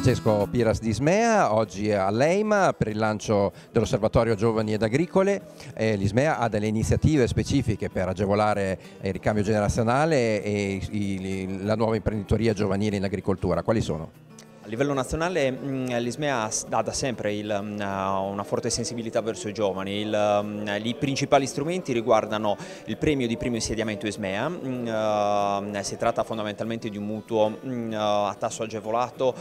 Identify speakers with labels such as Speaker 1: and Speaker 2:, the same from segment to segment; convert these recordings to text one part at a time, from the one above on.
Speaker 1: Francesco Piras di Ismea, oggi all'EIMA per il lancio dell'Osservatorio Giovani ed Agricole. L'Ismea ha delle iniziative specifiche per agevolare il ricambio generazionale e la nuova imprenditoria giovanile in agricoltura. Quali sono?
Speaker 2: A livello nazionale l'Ismea ha da sempre una forte sensibilità verso i giovani. I principali strumenti riguardano il premio di primo insediamento Ismea, si tratta fondamentalmente di un mutuo a tasso agevolato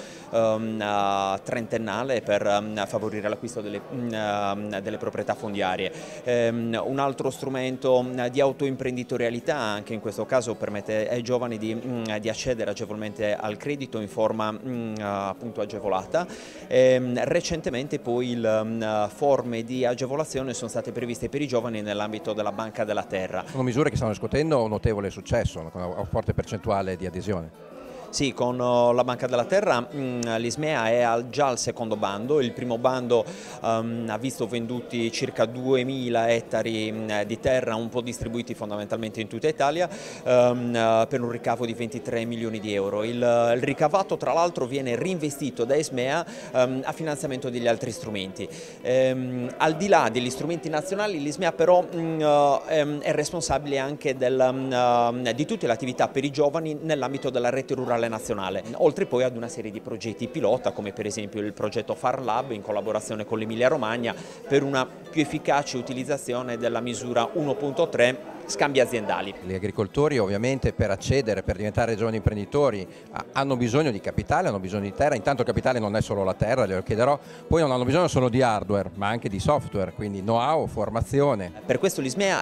Speaker 2: trentennale per favorire l'acquisto delle proprietà fondiarie. Un altro strumento di autoimprenditorialità, anche in questo caso, permette ai giovani di accedere agevolmente al credito in forma appunto agevolata. Recentemente poi forme di agevolazione sono state previste per i giovani nell'ambito della Banca della Terra.
Speaker 1: Sono misure che stanno riscuotendo un notevole successo, con una forte percentuale di adesione.
Speaker 2: Sì, con la Banca della Terra l'Ismea è già al secondo bando. Il primo bando ha visto venduti circa 2000 ettari di terra, un po' distribuiti fondamentalmente in tutta Italia, per un ricavo di 23 milioni di euro. Il ricavato, tra l'altro, viene reinvestito da Ismea a finanziamento degli altri strumenti. Al di là degli strumenti nazionali, l'Ismea però è responsabile anche di tutte le attività per i giovani nell'ambito della rete rurale nazionale, oltre poi ad una serie di progetti pilota, come per esempio il progetto FarLab in collaborazione con l'Emilia Romagna per una più efficace utilizzazione della misura 1.3 scambi aziendali.
Speaker 1: Gli agricoltori ovviamente per accedere, per diventare giovani imprenditori hanno bisogno di capitale, hanno bisogno di terra. Intanto il capitale non è solo la terra, glielo chiederò, poi non hanno bisogno solo di hardware ma anche di software, quindi know-how, formazione.
Speaker 2: Per questo l'Ismea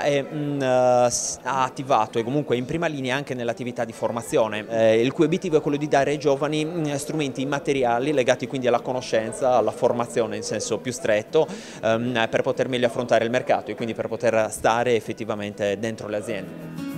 Speaker 2: ha attivato e comunque è in prima linea anche nell'attività di formazione, il cui obiettivo è quello di dare ai giovani strumenti immateriali legati quindi alla conoscenza, alla formazione in senso più stretto, per poter meglio affrontare il mercato e quindi per poter stare effettivamente dentro le aziende.